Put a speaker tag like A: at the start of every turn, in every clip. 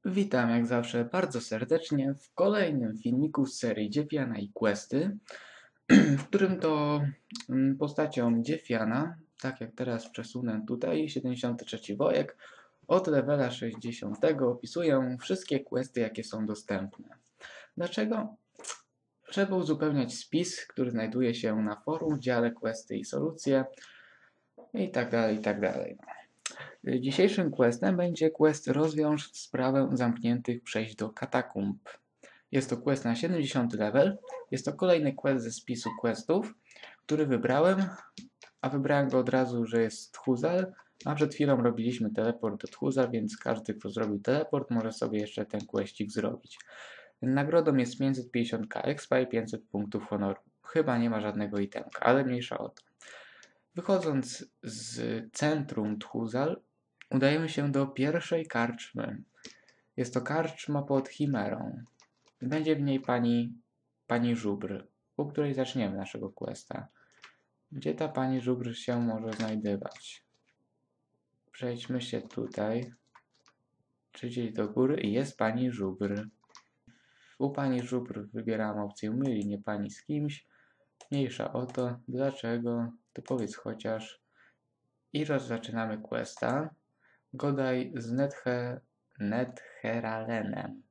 A: Witam jak zawsze bardzo serdecznie w kolejnym filmiku z serii Dziewiana i Questy, w którym to postacią Dziewiana, tak jak teraz przesunę tutaj, 73 wojek, od levela 60 opisuję wszystkie questy, jakie są dostępne. Dlaczego? Żeby uzupełniać spis, który znajduje się na forum w dziale Questy i Solucje i tak dalej, i tak dalej. Dzisiejszym questem będzie quest Rozwiąż sprawę zamkniętych przejść do katakumb. Jest to quest na 70 level. Jest to kolejny quest ze spisu questów, który wybrałem, a wybrałem go od razu, że jest Tchuzal, a przed chwilą robiliśmy teleport do Tchuzal, więc każdy, kto zrobił teleport, może sobie jeszcze ten questik zrobić. Nagrodą jest 550k expa i 500 punktów honoru. Chyba nie ma żadnego itemka, ale mniejsza o to. Wychodząc z centrum Tchuzal, udajemy się do pierwszej karczmy. Jest to karczma pod Chimerą. Będzie w niej pani Żubr, u której zaczniemy naszego questa. Gdzie ta pani Żubr się może znajdować? Przejdźmy się tutaj, czyli do góry i jest pani Żubr. U pani Żubr wybieram opcję myli nie pani z kimś. Mniejsza o to. Dlaczego? To powiedz chociaż. I zaczynamy questa. Godaj z Netheralenem.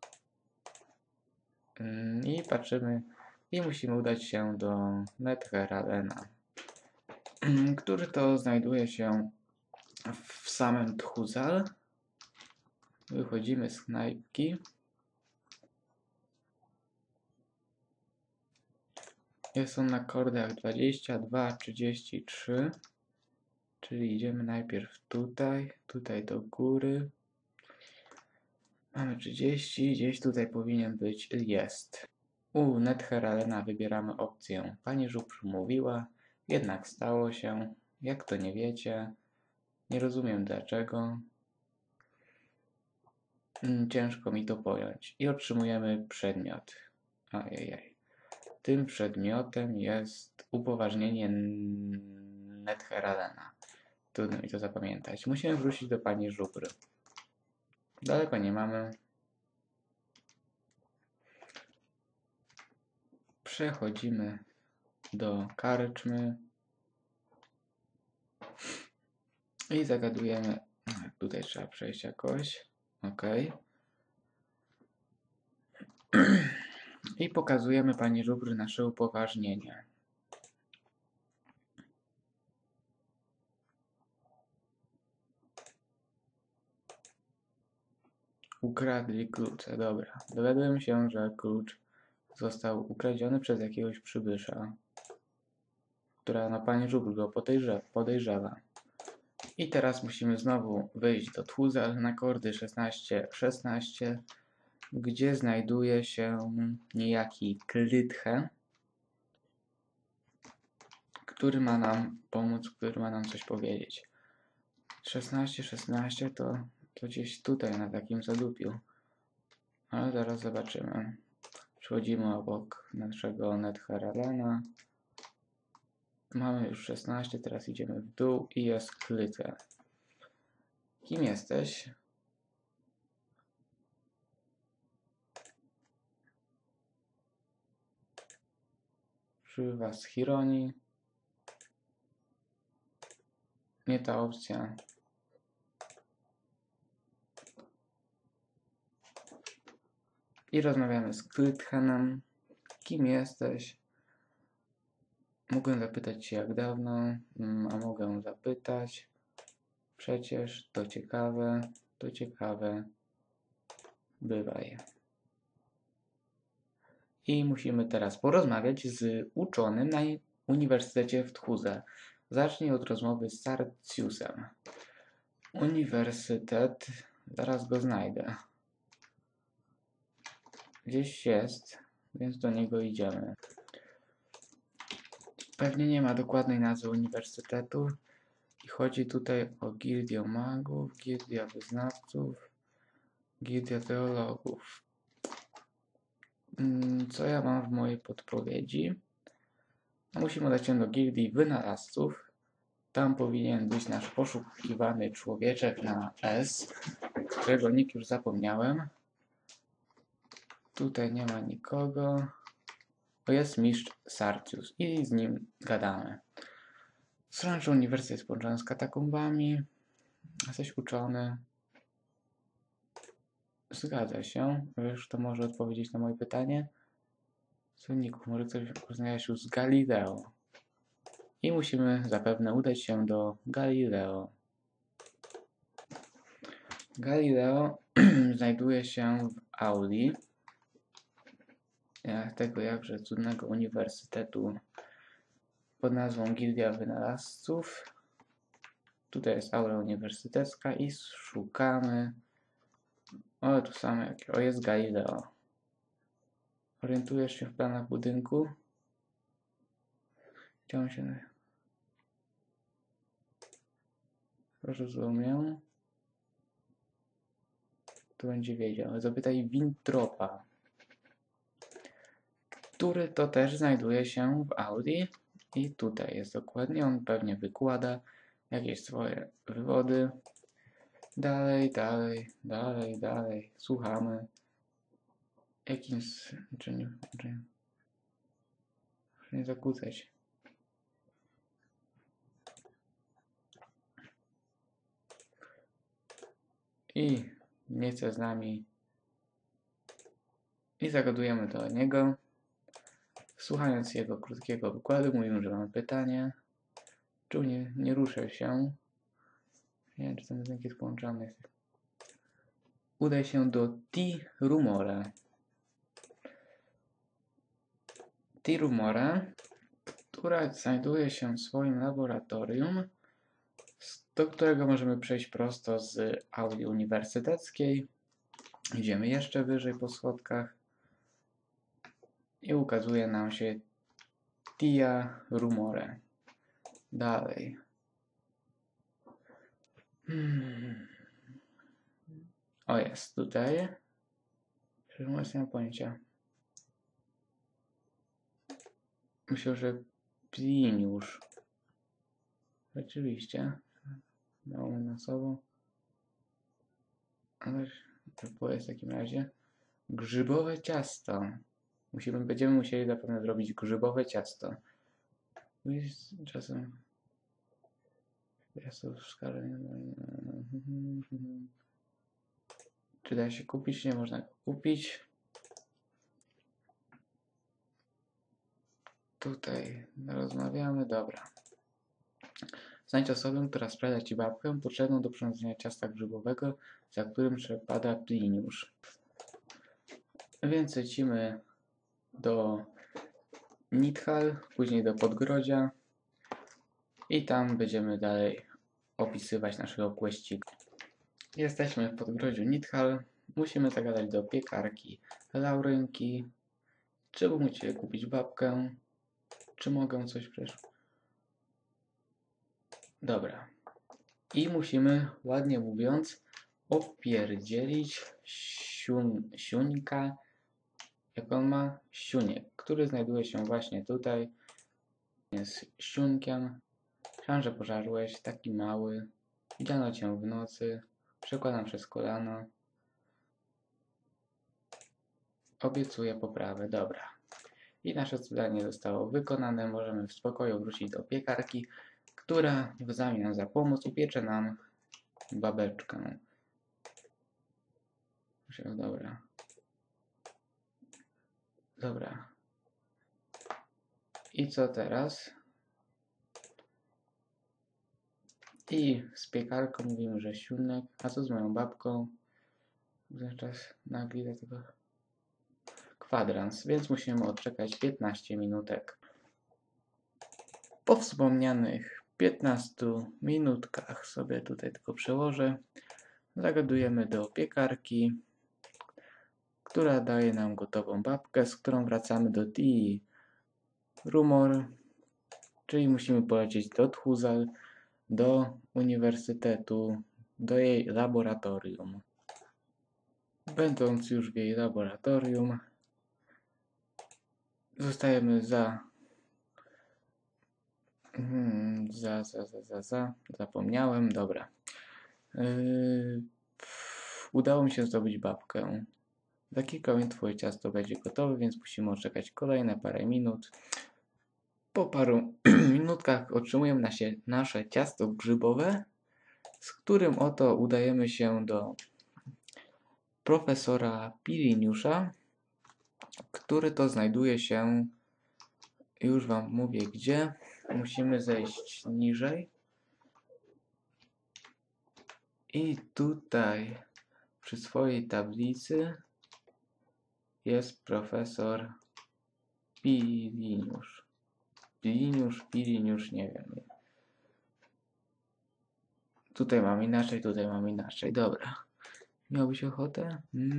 A: I patrzymy i musimy udać się do Netheralena, który to znajduje się w samym Tchuzal. Wychodzimy z knajpki. Jest on na kordach 22, 33. Czyli idziemy najpierw tutaj do góry. Mamy 30, gdzieś tutaj powinien być, jest. U Netheralena wybieramy opcję Pani Żubr mówiła, jednak stało się, jak to nie wiecie, nie rozumiem dlaczego. Ciężko mi to pojąć. I otrzymujemy przedmiot. Ajajaj. Tym przedmiotem jest upoważnienie Netheralena. Trudno mi to zapamiętać. Musimy wrócić do pani Żubry. Daleko nie mamy. Przechodzimy do karczmy. I zagadujemy. Tutaj trzeba przejść jakoś. OK. I pokazujemy pani Żubry nasze upoważnienie. Ukradli klucze. Dobra. Dowiadujemy się, że klucz został ukradziony przez jakiegoś przybysza, która pani Żubr go podejrzewa. I teraz musimy znowu wyjść do Tchuzal na kordy 16, gdzie znajduje się niejaki Klitche, który ma nam pomóc, który ma nam coś powiedzieć. 16 to gdzieś tutaj na takim zadupiu. Ale zaraz zobaczymy. Przechodzimy obok naszego Netheralena. Mamy już 16, teraz idziemy w dół i jest Klitche. Kim jesteś? Przybywa z Chironi. Nie ta opcja. I rozmawiamy z Klitchenem. Kim jesteś? Mogę zapytać się jak dawno, a mogę zapytać. Przecież to ciekawe. Bywaj. I musimy teraz porozmawiać z uczonym na Uniwersytecie w Tchuzal. Zacznij od rozmowy z Sarciusem. Uniwersytet, zaraz go znajdę. Gdzieś jest, więc do niego idziemy. Pewnie nie ma dokładnej nazwy uniwersytetu i chodzi tutaj o Gildię Magów, Gildię Wyznawców, Gildię Teologów. Co ja mam w mojej podpowiedzi? Musimy udać się do Gildii Wynalazców. Tam powinien być nasz poszukiwany człowieczek na S. którego nick już zapomniałem. Tutaj nie ma nikogo. To jest mistrz Sarcius i z nim gadamy. Sądzę, że uniwersytet jest połączony z katakumbami. Jesteś uczony. Zgadza się. Wiesz, to może odpowiedzieć na moje pytanie. Słowników, może ktoś poznaje się z Galileo. I musimy zapewne udać się do Galileo. Galileo znajduje się w auli tego jakże cudnego uniwersytetu pod nazwą Gildia Wynalazców. Tutaj jest aula uniwersytecka i szukamy. O, tu same. O, jest Galileo. Orientujesz się w planach budynku? Chciałem się... Rozumiem. Tu będzie wiedział. Zapytaj Wintropa, który to też znajduje się w Audi. I tutaj jest dokładnie. On pewnie wykłada jakieś swoje wywody. Dalej. Słuchamy. Jakimś... nie zakłócać. I nie chce z nami. I zagadujemy do niego. Słuchając jego krótkiego wykładu, mówimy, że mamy pytanie. Czy nie ruszę się? Nie wiem, czy ten budynek jest połączony. Udaj się do T-Rumora. T-Rumora, która znajduje się w swoim laboratorium, do którego możemy przejść prosto z auli uniwersyteckiej. Idziemy jeszcze wyżej po schodkach i ukazuje nam się Tia Rumore. Dalej. O, jest tutaj. Przecież nie mam pojęcia. Myślę, że Pliniusz. Rzeczywiście. Mamy na sobą. Ale to jest w takim razie grzybowe ciasto. Będziemy musieli zapewne zrobić grzybowe ciasto. Czasem jest to w skali. Czy da się kupić? Nie można go kupić. Tutaj rozmawiamy. Dobra. Znajdź osobę, która sprawdza ci babkę potrzebną do przyrządzenia ciasta grzybowego, za którym przepada Pliniusz. Więc lecimy do Nithal, później do Podgrodzia i tam będziemy dalej opisywać naszego questika. Jesteśmy w Podgrodziu Nithal. Musimy zagadać do piekarki Laurynki. Czy musicie kupić babkę? Czy mogę coś przecież? Dobra. I musimy, ładnie mówiąc, opierdzielić siuńka, jak on ma? Siuniek, który znajduje się właśnie tutaj. Jest siunkiem. Myślałem, że pożarłeś, taki mały. Widziano cię w nocy. Przekładam przez kolano. Obiecuję poprawę. Dobra. I nasze zadanie zostało wykonane. Możemy w spokoju wrócić do piekarki, która w zamian za pomoc upiecze nam babeczkę. Dobra. Dobra. I co teraz? I z piekarką mówimy, że siunek. A co z moją babką? Czas nagle tego kwadrans, więc musimy odczekać 15 minutek. Po wspomnianych 15 minutkach sobie tutaj tylko przełożę. Zagadujemy do piekarki, która daje nam gotową babkę, z którą wracamy do T-Rumor, czyli musimy polecieć do Tchuzal, do uniwersytetu, do jej laboratorium. Będąc już w jej laboratorium, zostajemy zapomniałem, dobra. Udało mi się zdobyć babkę. Za kilka minut twoje ciasto będzie gotowe, więc musimy odczekać kolejne parę minut. Po paru minutkach otrzymujemy nasze ciasto grzybowe, z którym oto udajemy się do profesora Piriniusza, który to znajduje się, już wam mówię gdzie, musimy zejść niżej. I tutaj przy swojej tablicy jest profesor Piriniusz. Piriniusz, nie wiem. Tutaj mam inaczej, dobra. Miałbyś ochotę?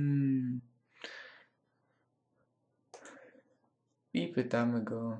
A: I pytamy go,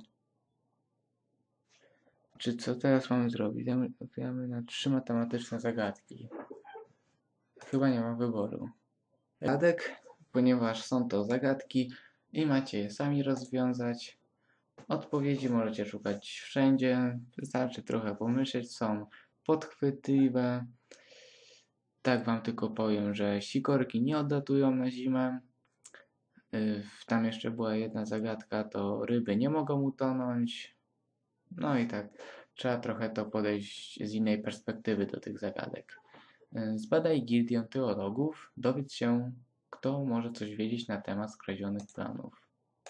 A: czy co teraz mamy zrobić? Odpowiadamy na 3 matematyczne zagadki. Chyba nie ma wyboru. Zagadek, ponieważ są to zagadki i macie je sami rozwiązać. Odpowiedzi możecie szukać wszędzie, wystarczy trochę pomyśleć, są podchwytliwe. Tak wam tylko powiem, że sikorki nie odlatują na zimę. Tam jeszcze była jedna zagadka, to ryby nie mogą utonąć. No i tak, trzeba trochę to podejść z innej perspektywy do tych zagadek. Zbadaj gildię teologów, dowiedz się, kto może coś wiedzieć na temat skradzionych planów.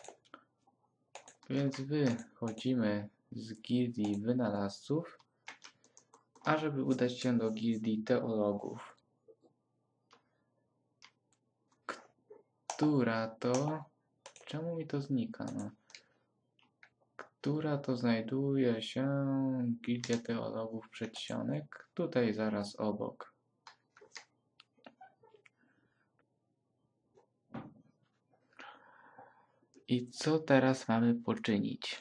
A: Więc wychodzimy z gildii wynalazców, ażeby udać się do gildii teologów, która to... Czemu mi to znika, no? Która to znajduje się gildia teologów Przedsionek, tutaj zaraz obok. I co teraz mamy poczynić?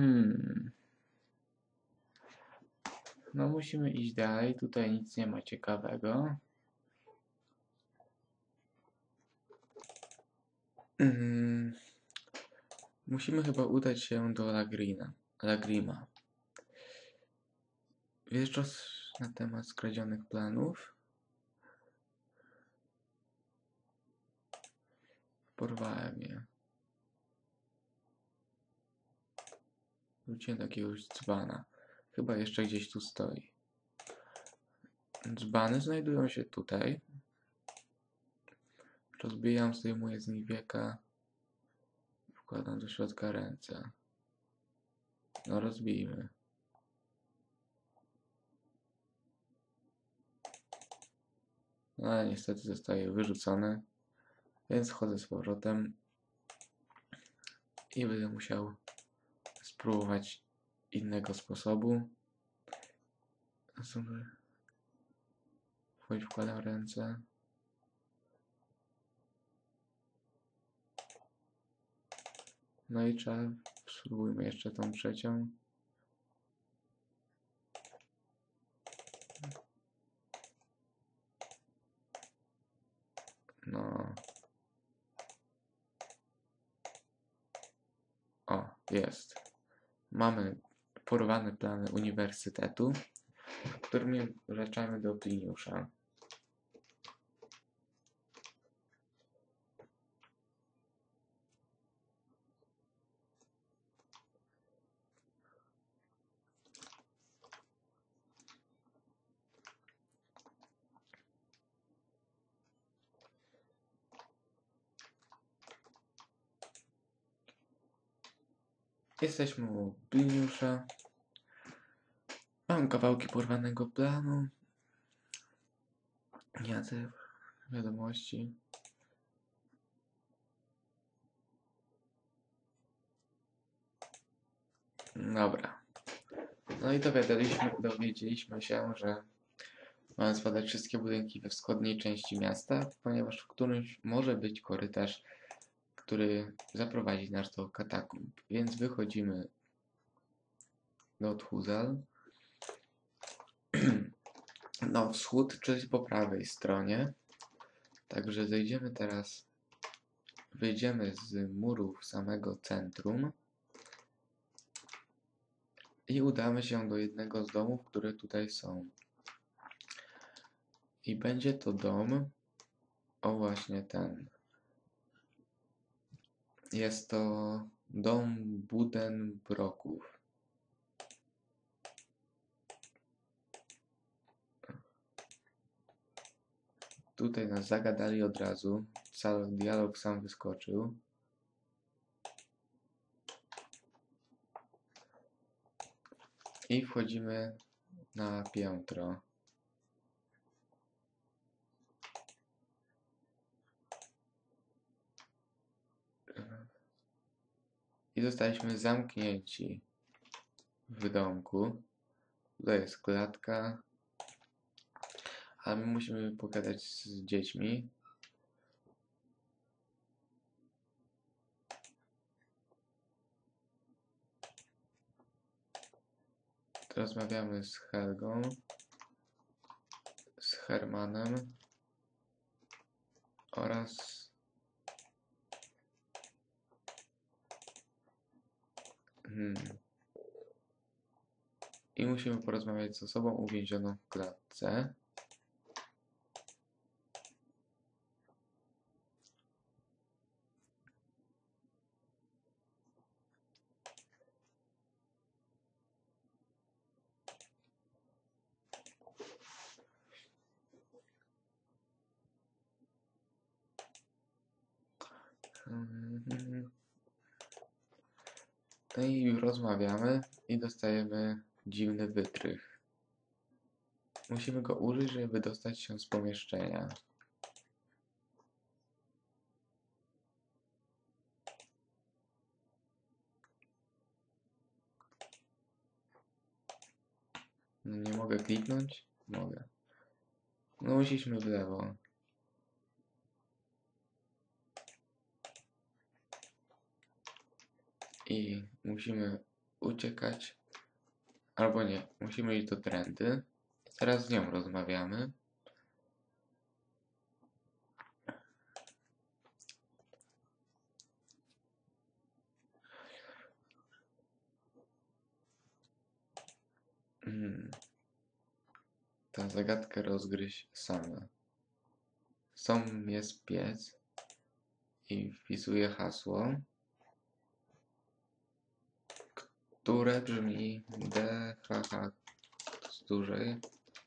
A: No musimy iść dalej, tutaj nic nie ma ciekawego. Musimy chyba udać się do Lagrima. Wiesz coś na temat skradzionych planów? Porwałem je. Wróciłem do jakiegoś dzbana. Chyba jeszcze gdzieś tu stoi. Dzbany znajdują się tutaj. Rozbijam, zdejmuję z nich wieka. Wkładam do środka ręce. No rozbijmy. No ale niestety zostaje wyrzucone. Więc chodzę z powrotem. I będę musiał spróbować innego sposobu. Wkładam ręce. No i spróbujmy jeszcze tą trzecią. No. O, jest. Mamy porwane plany uniwersytetu, w którym wracamy do Pliniusza. Jesteśmy u Pliniusza. Mam kawałki porwanego planu. Jadę wiadomości. Dobra. No i dowiedzieliśmy się, że mamy zbadać wszystkie budynki we wschodniej części miasta, ponieważ w którymś może być korytarz, który zaprowadzi nas do katakumb. Więc wychodzimy do Tchuzal. Na wschód, czyli po prawej stronie. Także wyjdziemy z murów samego centrum i udamy się do jednego z domów, które tutaj są. I będzie to dom O właśnie ten. Jest to dom Buddenbrooków. Tutaj nas zagadali od razu. Cały dialog sam wyskoczył. I wchodzimy na piętro. I zostaliśmy zamknięci w domku. Tutaj jest klatka. Ale my musimy pogadać z dziećmi. Rozmawiamy z Helgą, z Hermanem oraz i musimy porozmawiać z osobą uwięzioną w klatce. No i rozmawiamy i dostajemy dziwny wytrych. Musimy go użyć, żeby wydostać się z pomieszczenia. No nie mogę kliknąć? Mogę. No musieliśmy w lewo. I musimy uciekać. Albo nie. Musimy iść do Trendy. Teraz z nią rozmawiamy. Tę zagadkę rozgryźć sama. Jest pies i wpisuję hasło, które brzmi DHH z dużej.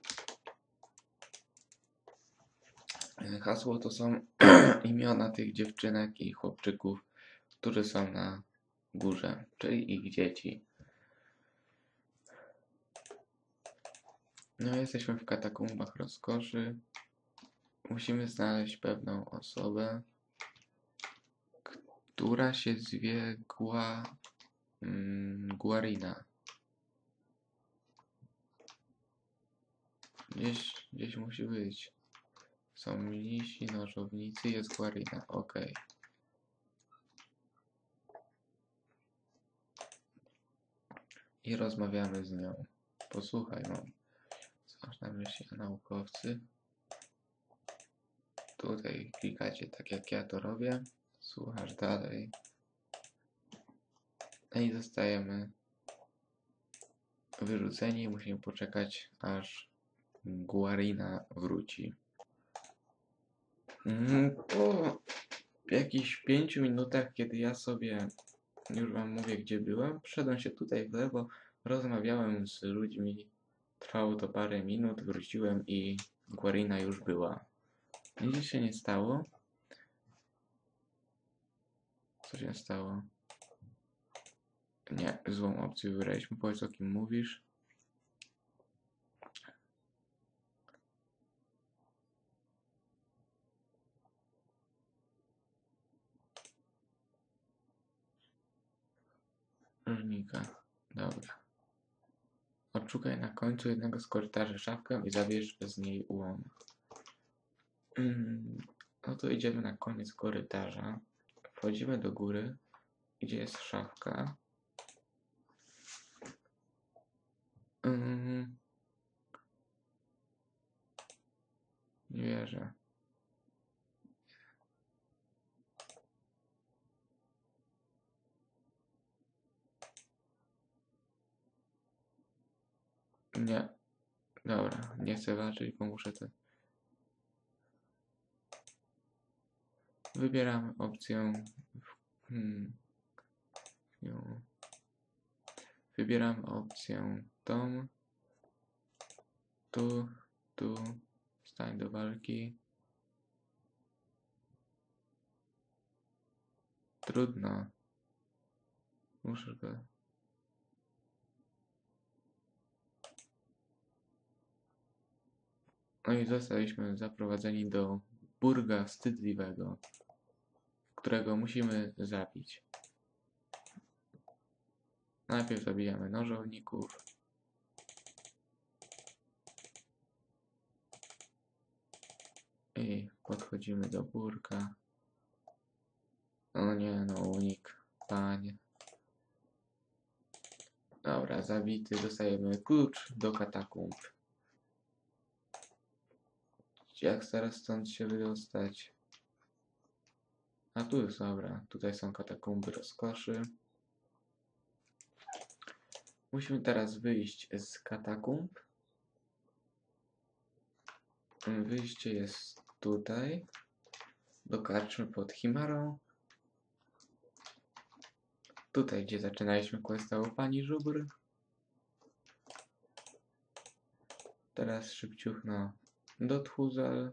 A: Hasło to są imiona tych dziewczynek i chłopczyków, którzy są na górze, czyli ich dzieci. No, jesteśmy w katakumbach rozkoszy. Musimy znaleźć pewną osobę, która się zwie Guarina. Gdzieś musi być. Są lisi, nożownicy, jest Guarina. Ok. I rozmawiamy z nią. Posłuchaj, mam. Co masz na myśli, naukowcy? Tutaj klikacie tak jak ja to robię. Słuchasz dalej. I zostajemy wyrzuceni i musimy poczekać, aż Guarina wróci. Po jakichś 5 minutach, kiedy ja sobie, już wam mówię gdzie byłem, wszedłem się tutaj w lewo, rozmawiałem z ludźmi, trwało to parę minut, wróciłem i Guarina już była. Nic się nie stało. Co się stało? Nie, złą opcję wybraliśmy. Powiedz, o kim mówisz. Różnika. Dobra. Odszukaj na końcu jednego z korytarzy szafkę i zabierz z niej ułom. No to idziemy na koniec korytarza. Wchodzimy do góry, gdzie jest szafka. Nie wierzę. Nie. Dobra, nie chcę walczyć, bo muszę to... Wybieram opcję wybieram opcję tą, tu, stań do walki. Trudno. Muszę go... No i zostaliśmy zaprowadzeni do burga wstydliwego, którego musimy zabić. Najpierw zabijamy nożowników. I podchodzimy do burka. O nie, no unik, panie. Dobra, zabity. Dostajemy klucz do katakumb. Jak teraz stąd się wydostać? A tu jest, dobra. Tutaj są katakumby rozkoszy. Musimy teraz wyjść z katakumb. Wyjście jest tutaj. Do karczmy pod Chimarą. Tutaj, gdzie zaczynaliśmy questa u pani żubr. Teraz szybciuchno do Tchuzel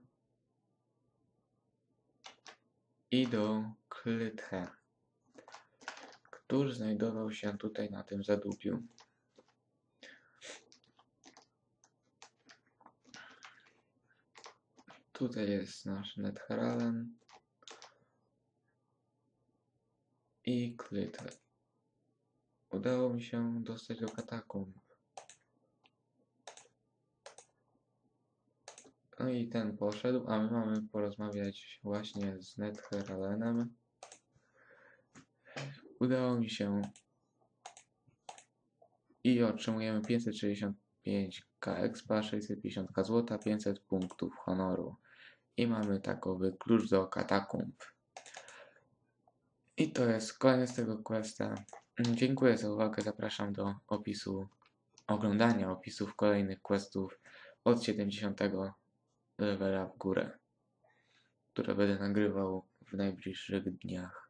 A: i do Klithe, który znajdował się tutaj na tym zadupiu. Tutaj jest nasz Netheralen i Klithe. Udało mi się dostać do katakumb. No i ten poszedł, a my mamy porozmawiać właśnie z Netheralenem. Udało mi się i otrzymujemy 565k expa, 650k złota, 500 punktów honoru. I mamy takowy klucz do katakumb. I to jest koniec tego questa. Dziękuję za uwagę, zapraszam do oglądania opisów kolejnych questów od 70 levela w górę, które będę nagrywał w najbliższych dniach.